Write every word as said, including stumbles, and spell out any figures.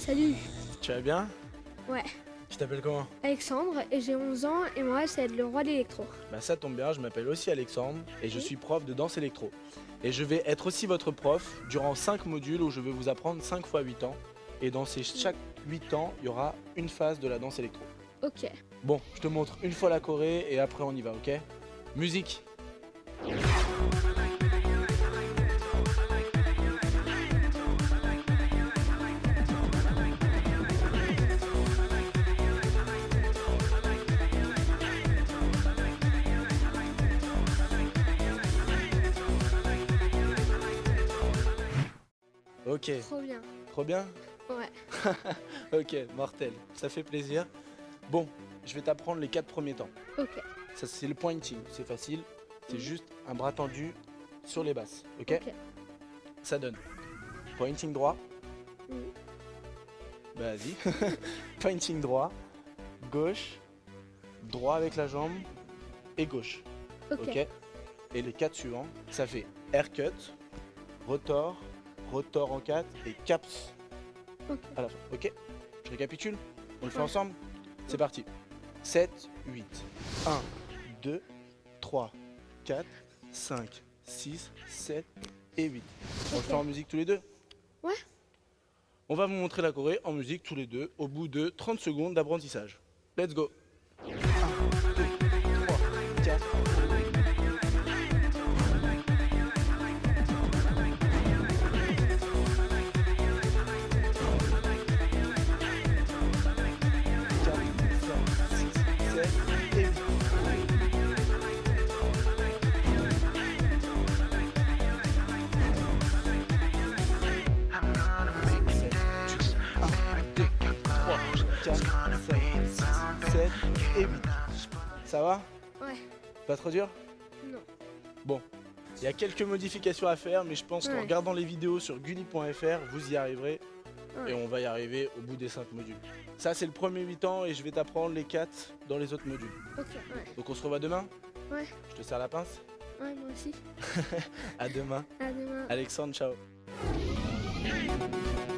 Salut. Tu vas bien? Ouais. Tu t'appelles comment? Alexandre et j'ai onze ans et moi c'est le roi de l'électro. Bah ça tombe bien, je m'appelle aussi Alexandre et je Oui. suis prof de danse électro. Et je vais être aussi votre prof durant cinq modules où je vais vous apprendre cinq fois huit ans. Et dans ces chaque huit ans, il y aura une phase de la danse électro. Ok. Bon, je te montre une fois la choré et après on y va, ok? Musique. Ok, Trop bien. trop bien? Ouais. Ok, mortel, ça fait plaisir. Bon, je vais t'apprendre les quatre premiers temps. Ok. Ça c'est le pointing, c'est facile. C'est Mhm. juste un bras tendu sur les basses, ok? Ok. Ça donne pointing droit, Mhm. bah vas-y, pointing droit, gauche, droit avec la jambe et gauche, Ok. ok? Et les quatre suivants, ça fait haircut, rotor, rotor en quatre et caps Ok. à la fin, ok? Je récapitule, on le fait Ouais. ensemble? C'est parti. sept, huit, un, deux, trois, quatre, cinq, six, sept et huit. On le Ok. fait en musique tous les deux? Ouais. On va vous montrer la choré en musique tous les deux au bout de trente secondes d'apprentissage. Let's go. un, deux, trois, quatre. Et huit. Ça va? Ouais. Pas trop dur? Non. Bon, il y a quelques modifications à faire, mais je pense qu'en Ouais. regardant les vidéos sur gulli point F R, vous y arriverez Ouais. et on va y arriver au bout des cinq modules. Ça, c'est le premier huit ans et je vais t'apprendre les quatre dans les autres modules. Ok. Ouais. Donc on se revoit demain? Ouais. Je te serre la pince? Ouais, moi aussi. À demain. À demain. Alexandre, ciao.